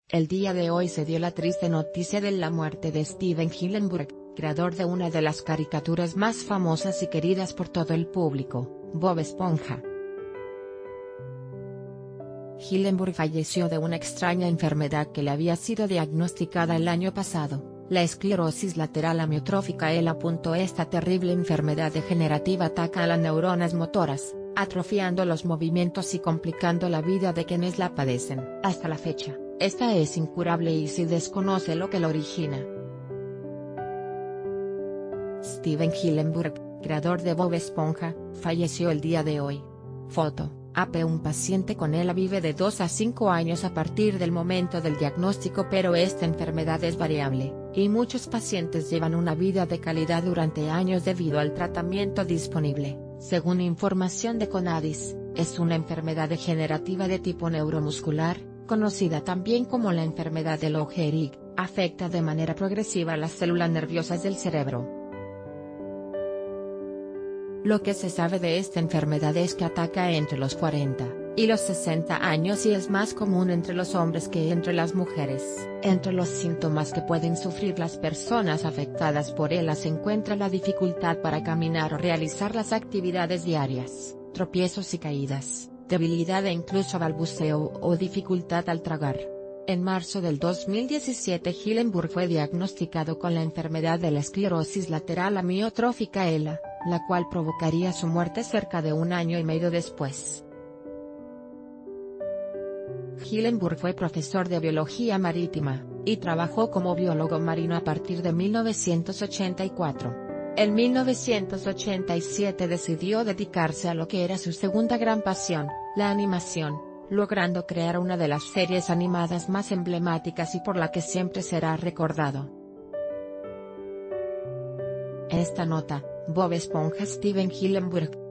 El día de hoy se dio la triste noticia de la muerte de Steven Hillenburg, creador de una de las caricaturas más famosas y queridas por todo el público, Bob Esponja. Hillenburg falleció de una extraña enfermedad que le había sido diagnosticada el año pasado, la esclerosis lateral amiotrófica ELA. Esta terrible enfermedad degenerativa ataca a las neuronas motoras, atrofiando los movimientos y complicando la vida de quienes la padecen. Hasta la fecha, esta es incurable y se desconoce lo que la origina. Steven Hillenburg, creador de Bob Esponja, falleció el día de hoy. Foto: AP. Un paciente con ELA vive de 2 a 5 años a partir del momento del diagnóstico, pero esta enfermedad es variable, y muchos pacientes llevan una vida de calidad durante años debido al tratamiento disponible. Según información de Conadis, es una enfermedad degenerativa de tipo neuromuscular, conocida también como la enfermedad de Lou Gehrig, afecta de manera progresiva las células nerviosas del cerebro. Lo que se sabe de esta enfermedad es que ataca entre los 40 y los 60 años y es más común entre los hombres que entre las mujeres. Entre los síntomas que pueden sufrir las personas afectadas por ELA se encuentra la dificultad para caminar o realizar las actividades diarias, tropiezos y caídas, debilidad e incluso balbuceo o dificultad al tragar. En marzo del 2017 Hillenburg fue diagnosticado con la enfermedad de la esclerosis lateral amiotrófica ELA, la cual provocaría su muerte cerca de 1 año y medio después. Hillenburg fue profesor de biología marítima, y trabajó como biólogo marino a partir de 1984. En 1987 decidió dedicarse a lo que era su segunda gran pasión, la animación, logrando crear una de las series animadas más emblemáticas y por la que siempre será recordado. Esta nota: Bob Esponja. Steven Hillenburg.